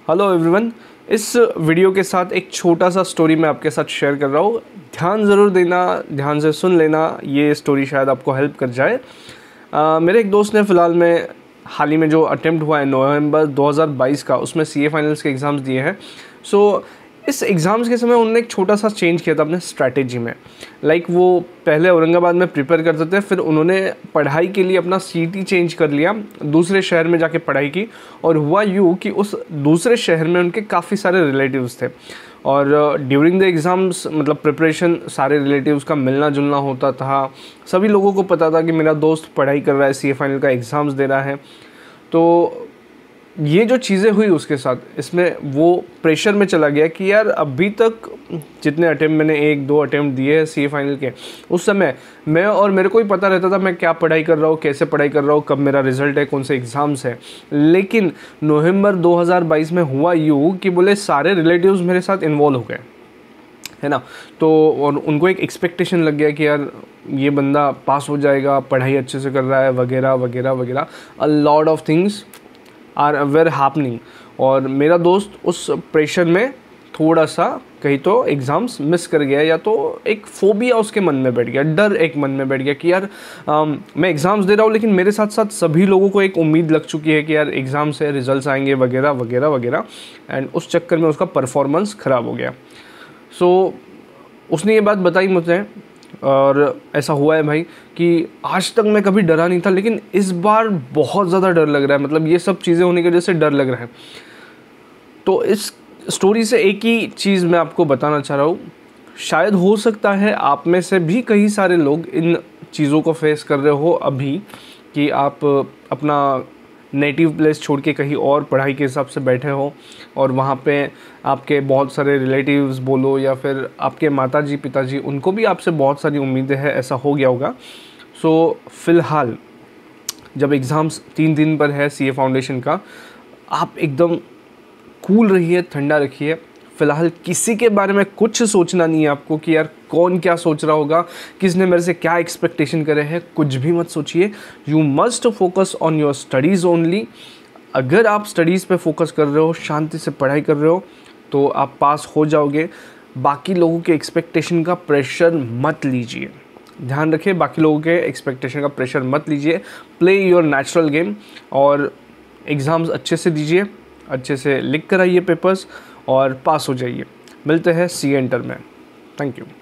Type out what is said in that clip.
Hello everyone. इस video के साथ एक छोटा सा स्टोरी मैं आपके साथ शेयर कर रहा हूँ। ध्यान ज़रूर देना, ध्यान से सुन लेना, ये स्टोरी शायद आपको हेल्प कर जाए। मेरे एक दोस्त ने फ़िलहाल में हाल ही में जो अटेम्प्ट हुआ है नवंबर 2022 का, उसमें सीए फाइनल्स के एग्ज़ाम्स दिए हैं। सो इस एग्ज़ाम्स के समय उन्होंने एक छोटा सा चेंज किया था अपने स्ट्रैटेजी में। वो पहले औरंगाबाद में प्रिपेयर करते थे, फिर उन्होंने पढ़ाई के लिए अपना सिटी चेंज कर लिया, दूसरे शहर में जाके पढ़ाई की। और हुआ यूँ कि उस दूसरे शहर में उनके काफ़ी सारे रिलेटिव्स थे और ड्यूरिंग द एग्ज़ाम्स प्रिपरेशन सारे रिलेटिव्स का मिलना जुलना होता था। सभी लोगों को पता था कि मेरा दोस्त पढ़ाई कर रहा है, सीए फाइनल का एग्ज़ाम्स दे रहा है। तो ये जो चीज़ें हुई उसके साथ, इसमें वो प्रेशर में चला गया कि यार अभी तक जितने अटेम्प्ट मैंने 1-2 अटेम्प्ट दिए हैं सीए फाइनल के, उस समय मेरे को ही पता रहता था मैं क्या पढ़ाई कर रहा हूँ, कैसे पढ़ाई कर रहा हूँ, कब मेरा रिजल्ट है, कौन से एग्ज़ाम्स है। लेकिन नवंबर 2022 में हुआ यूँ कि बोले सारे रिलेटिव्स मेरे साथ इन्वॉल्व हो गए, है ना। तो और उनको एक एक्सपेक्टेशन लग गया कि यार ये बंदा पास हो जाएगा, पढ़ाई अच्छे से कर रहा है, वगैरह वगैरह वगैरह। A lot of things are were happening. और मेरा दोस्त उस प्रेशर में थोड़ा सा कहीं तो एग्ज़ाम्स मिस कर गया, या तो एक फोबिया उसके मन में बैठ गया, डर एक मन में बैठ गया कि यार मैं एग्ज़ाम्स दे रहा हूँ, लेकिन मेरे साथ साथ सभी लोगों को एक उम्मीद लग चुकी है कि यार एग्ज़ाम्स है, रिजल्ट्स आएंगे, वगैरह वगैरह वगैरह। एंड उस चक्कर में उसका परफॉर्मेंस ख़राब हो गया। सो उसने ये बात बताई मुझे, और ऐसा हुआ है भाई कि आज तक मैं कभी डरा नहीं था, लेकिन इस बार बहुत ज़्यादा डर लग रहा है। ये सब चीज़ें होने की वजह से डर लग रहा है। तो इस स्टोरी से एक ही चीज़ मैं आपको बताना चाह रहा हूँ, शायद हो सकता है आप में से भी कई सारे लोग इन चीज़ों को फेस कर रहे हो अभी, कि आप अपना नेटिव प्लेस छोड़ के कहीं और पढ़ाई के हिसाब से बैठे हो, और वहाँ पे आपके बहुत सारे रिलेटिव्स बोलो या फिर आपके माताजी पिताजी, उनको भी आपसे बहुत सारी उम्मीदें हैं, ऐसा हो गया होगा। सो फ़िलहाल जब एग्ज़ाम्स 3 दिन पर है सीए फाउंडेशन का, आप एकदम कूल रहिए, ठंडा रखिए। फ़िलहाल किसी के बारे में कुछ सोचना नहीं है आपको कि यार कौन क्या सोच रहा होगा, किसने मेरे से क्या एक्सपेक्टेशन करे हैं, कुछ भी मत सोचिए। You must focus on your studies only. अगर आप स्टडीज़ पे फोकस कर रहे हो, शांति से पढ़ाई कर रहे हो, तो आप पास हो जाओगे। बाकी लोगों के एक्सपेक्टेशन का प्रेशर मत लीजिए। ध्यान रखिए, बाकी लोगों के एक्सपेक्टेशन का प्रेशर मत लीजिए। प्ले योर नेचुरल गेम और एग्ज़ाम्स अच्छे से दीजिए, अच्छे से लिख कर आइए पेपर्स और पास हो जाइए। मिलते हैं सीए इंटर में। Thank you.